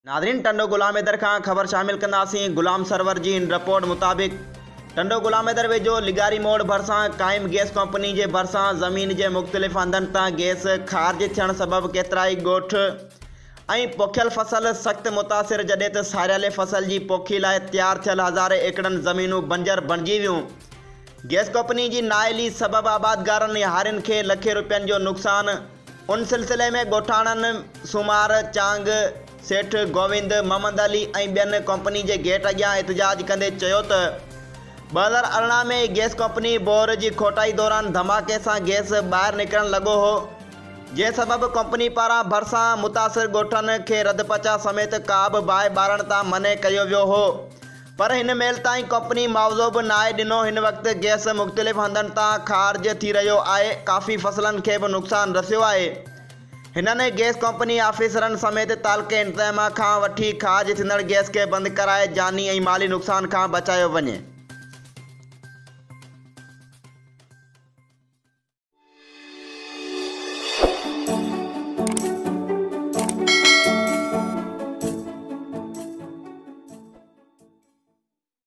नाज़रीन, टंडो गुलाम हैदर खां ख़बर शामिल कंदासीं। गुलाम सरवर जी इन रिपोर्ट मुताबिक़ टंडो गुलाम हैदर वेझो लिगारी मोड़ भरिसां क़ाइम गैस कंपनी जे भरिसां ज़मीन जे मुख़्तलिफ़ हंधनि तां गैस ख़ारिज थियण सबबि केतिराई ॻोठ ऐं पोखियल फसल सख़्त मुतासिर, जॾहिं त सारियल फसल जी पोखी लाइ तैयार थियल हज़ारे एकड़नि ज़मीनूं बंजर बणिजी वियूं। गैस कंपनी जी नाअहली सबबि आबादगारनि ऐं हारियुनि खे लखे रुपयनि जो नुक़सान। उन सिलसिले में ॻोठाणनि सुमार, चांग, सेठ गोविंद, मोहम्मद अली ऐं ॿियनि कंपनी जे गेट अॻियां एहतजाज कंदे चयो त 2018 में गैस कंपनी बोर जी खोटाई दौरान धमाके सां गैस ॿाहिरि निकिरण लॻो हो, जंहिं सबबि कंपनी पारां भरिसां मुतासिर ॻोठनि खे रदपचा समेत का बि बाहि ॿारण तां मने कयो वियो हो, पर हिन महिल ताईं कंपनी मुआवज़ो बि नाहे ॾिनो। हिन वक़्तु गैस मुख़्तलिफ़ हंधनि तां ख़ारिज थी रहियो आहे। काफ़ी फसलनि खे बि नुक़सान रसियो आहे। हिननि गैस कंपनी ऑफिसरनि समेत तालुके इंतज़ाम खां वठी ख़ारिज थींदड़ गैस खे बंदि कराए जानी ऐं माली नुक़सान खां बचायो वञे।